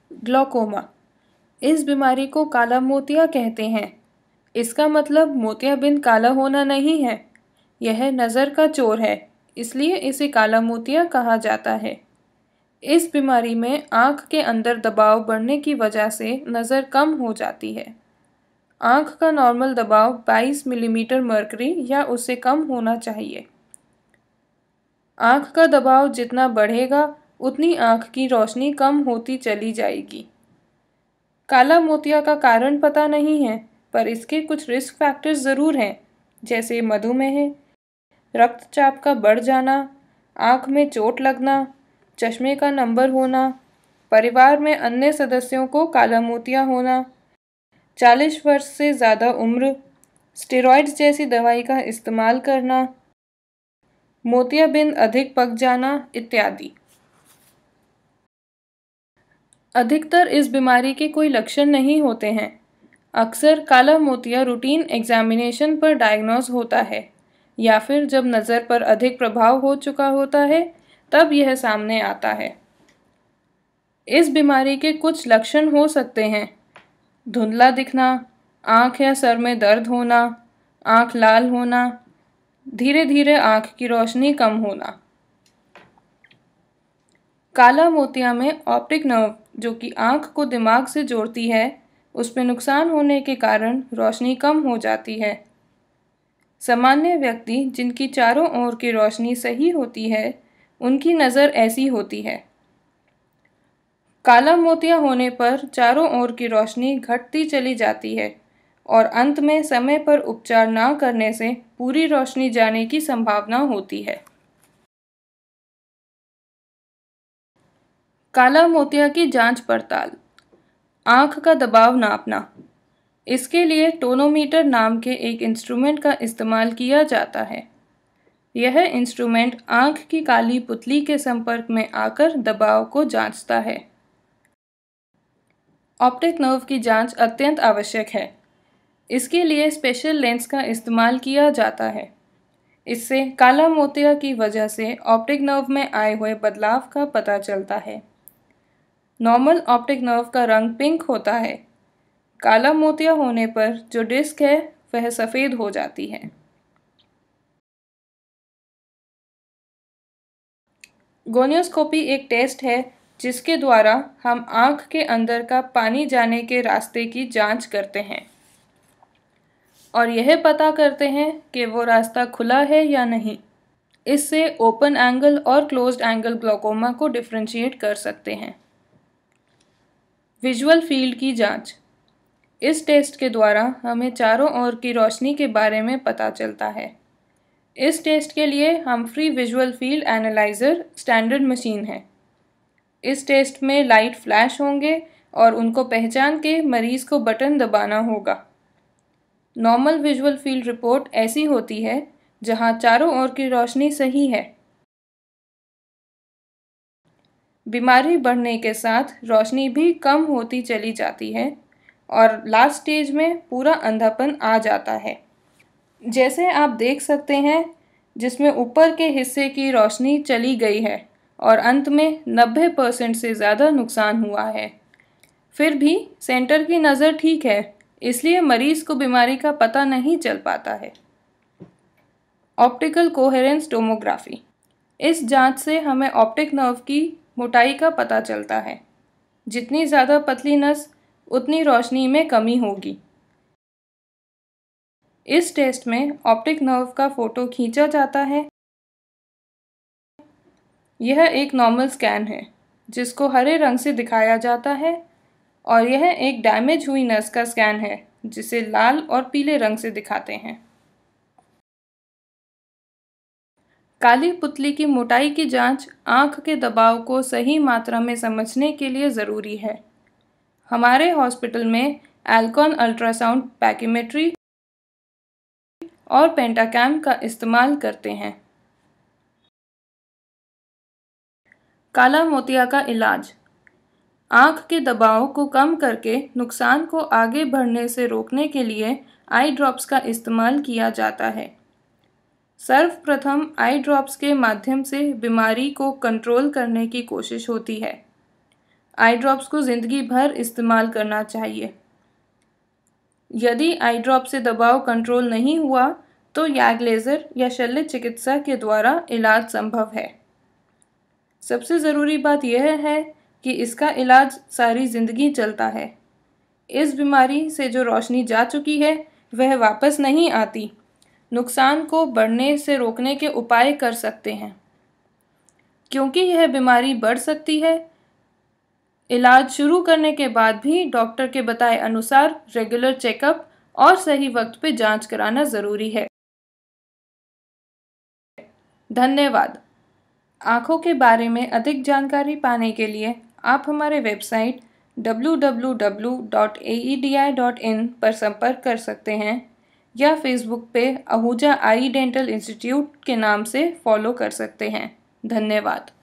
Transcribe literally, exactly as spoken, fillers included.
Glaucoma. इस बीमारी को काला मोतिया कहते हैं। इसका मतलब मोतियाबिंद काला होना नहीं है, यह नज़र का चोर है, इसलिए इसे काला मोतिया कहा जाता है। इस बीमारी में आँख के अंदर दबाव बढ़ने की वजह से नज़र कम हो जाती है। आँख का नॉर्मल दबाव बाईस मिलीमीटर मर्करी या उससे कम होना चाहिए। आँख का दबाव जितना बढ़ेगा उतनी आँख की रोशनी कम होती चली जाएगी। काला मोतिया का कारण पता नहीं है, पर इसके कुछ रिस्क फैक्टर्स ज़रूर हैं, जैसे मधुमेह, रक्तचाप का बढ़ जाना, आँख में चोट लगना, चश्मे का नंबर होना, परिवार में अन्य सदस्यों को काला मोतिया होना, चालीस वर्ष से ज़्यादा उम्र, स्टेरॉइड्स जैसी दवाई का इस्तेमाल करना, मोतियाबिंद अधिक पक जाना इत्यादि। अधिकतर इस बीमारी के कोई लक्षण नहीं होते हैं। अक्सर काला मोतिया रूटीन एग्जामिनेशन पर डायग्नोज होता है या फिर जब नज़र पर अधिक प्रभाव हो चुका होता है तब यह सामने आता है। इस बीमारी के कुछ लक्षण हो सकते हैं: धुंधला दिखना, आँख या सर में दर्द होना, आँख लाल होना, धीरे धीरे आँख की रोशनी कम होना। काला मोतिया में ऑप्टिक नर्व, जो कि आँख को दिमाग से जोड़ती है, उसमें नुकसान होने के कारण रोशनी कम हो जाती है। सामान्य व्यक्ति जिनकी चारों ओर की रोशनी सही होती है, उनकी नज़र ऐसी होती है। काला मोतिया होने पर चारों ओर की रोशनी घटती चली जाती है और अंत में समय पर उपचार न करने से पूरी रोशनी जाने की संभावना होती है। काला मोतिया की जांच पड़ताल। आँख का दबाव नापना। इसके लिए टोनोमीटर नाम के एक इंस्ट्रूमेंट का इस्तेमाल किया जाता है। यह इंस्ट्रूमेंट आँख की काली पुतली के संपर्क में आकर दबाव को जांचता है। ऑप्टिक नर्व की जांच अत्यंत आवश्यक है। इसके लिए स्पेशल लेंस का इस्तेमाल किया जाता है। इससे काला मोतिया की वजह से ऑप्टिक नर्व में आए हुए बदलाव का पता चलता है। नॉर्मल ऑप्टिक नर्व का रंग पिंक होता है। काला मोतिया होने पर जो डिस्क है वह सफ़ेद हो जाती है। गोनियोस्कोपी एक टेस्ट है जिसके द्वारा हम आँख के अंदर का पानी जाने के रास्ते की जांच करते हैं और यह पता करते हैं कि वो रास्ता खुला है या नहीं। इससे ओपन एंगल और क्लोज्ड एंगल ग्लॉकोमा को डिफरेंशिएट कर सकते हैं। विजुअल फील्ड की जांच। इस टेस्ट के द्वारा हमें चारों ओर की रोशनी के बारे में पता चलता है। इस टेस्ट के लिए हम free visual field analyser standard machine है। इस टेस्ट में लाइट फ्लैश होंगे और उनको पहचान के मरीज़ को बटन दबाना होगा। नॉर्मल विजुअल फील्ड रिपोर्ट ऐसी होती है जहां चारों ओर की रोशनी सही है। बीमारी बढ़ने के साथ रोशनी भी कम होती चली जाती है और लास्ट स्टेज में पूरा अंधापन आ जाता है, जैसे आप देख सकते हैं, जिसमें ऊपर के हिस्से की रोशनी चली गई है और अंत में नब्बे परसेंट से ज़्यादा नुकसान हुआ है। फिर भी सेंटर की नज़र ठीक है, इसलिए मरीज़ को बीमारी का पता नहीं चल पाता है। Optical coherence tomography. इस जांच से हमें ऑप्टिक नर्व की मोटाई का पता चलता है। जितनी ज़्यादा पतली नस, उतनी रोशनी में कमी होगी। इस टेस्ट में ऑप्टिक नर्व का फ़ोटो खींचा जाता है। यह एक नॉर्मल स्कैन है, जिसको हरे रंग से दिखाया जाता है, और यह एक डैमेज हुई नस का स्कैन है, जिसे लाल और पीले रंग से दिखाते हैं। काली पुतली की मोटाई की जांच आँख के दबाव को सही मात्रा में समझने के लिए ज़रूरी है। हमारे हॉस्पिटल में एल्कॉन अल्ट्रासाउंड पैकीमेट्री और पेंटाकैम का इस्तेमाल करते हैं। काला मोतिया का इलाज। आँख के दबाव को कम करके नुकसान को आगे बढ़ने से रोकने के लिए आई ड्रॉप्स का इस्तेमाल किया जाता है। सर्वप्रथम आई ड्रॉप्स के माध्यम से बीमारी को कंट्रोल करने की कोशिश होती है। आई ड्रॉप्स को ज़िंदगी भर इस्तेमाल करना चाहिए। यदि आई ड्रॉप से दबाव कंट्रोल नहीं हुआ तो याग लेज़र या शल्य चिकित्सा के द्वारा इलाज संभव है। सबसे ज़रूरी बात यह है कि इसका इलाज सारी ज़िंदगी चलता है। इस बीमारी से जो रोशनी जा चुकी है वह वापस नहीं आती। नुकसान को बढ़ने से रोकने के उपाय कर सकते हैं। क्योंकि यह बीमारी बढ़ सकती है, इलाज शुरू करने के बाद भी डॉक्टर के बताए अनुसार रेगुलर चेकअप और सही वक्त पे जांच कराना ज़रूरी है। धन्यवाद। आँखों के बारे में अधिक जानकारी पाने के लिए आप हमारे website W W W dot A E D I dot in पर संपर्क कर सकते हैं या फेसबुक पे आहूजा आई डेंटल इंस्टीट्यूट के नाम से फॉलो कर सकते हैं। धन्यवाद।